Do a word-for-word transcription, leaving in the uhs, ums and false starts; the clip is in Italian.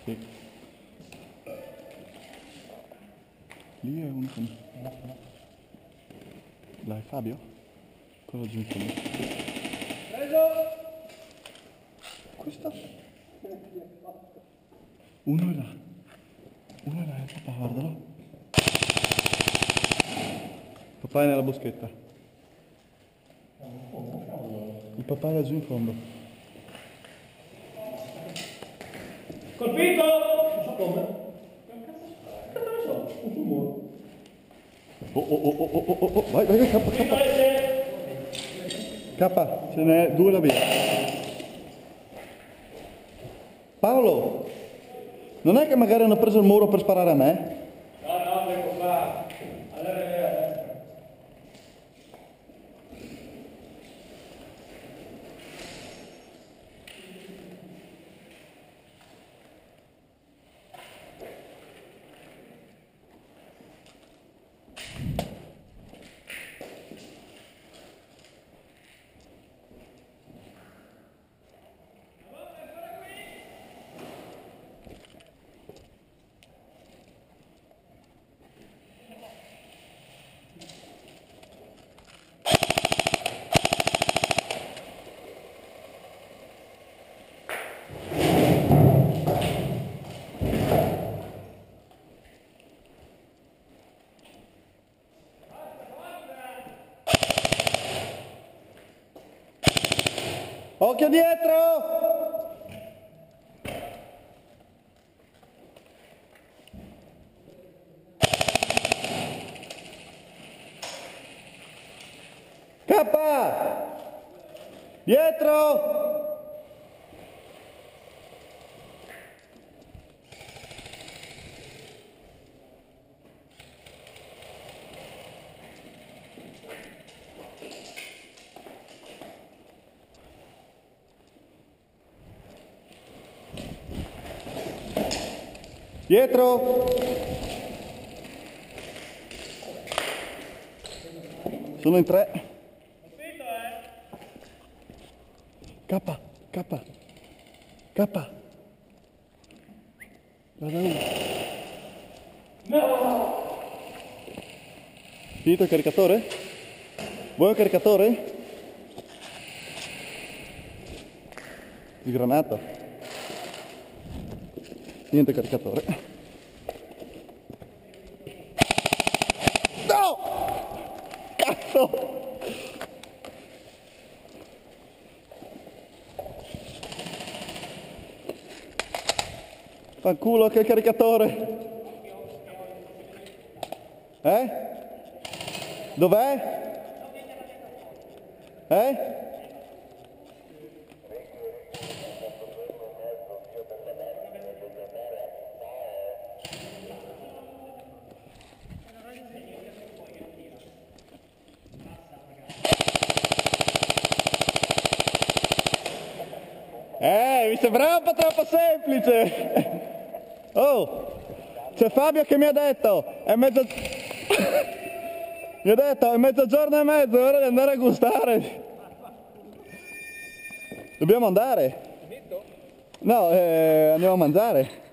Sì. Lì è un... Dai Fabio? Cosa giù in fondo? Preso! Questo? Uno è là. Uno è là, il papà, guardalo. Papà è nella boschetta. Il papà è laggiù in fondo. Colpito! Non so come. Che ne so, un tumore. Oh oh oh oh oh oh oh, vai vai vai, K, K. K, ce n'è due da via. Paolo, non è che magari hanno preso il muro per sparare a me? No, no, ecco qua. Allora è a destra. Occhio dietro! K! Dietro! Dietro! Sono in tre. K, K, K. Guarda uno. No! Finito il caricatore? Vuoi il caricatore? Il granato. Niente caricatore. No! Cazzo! Fanculo che il caricatore! Eh? Dov'è? Eh? Eh, mi sembrava un po' troppo semplice! Oh! C'è Fabio che mi ha detto, è mezzo... mi ha detto, è mezzogiorno e mezzo, è ora di andare a gustare! Dobbiamo andare? No, eh, andiamo a mangiare.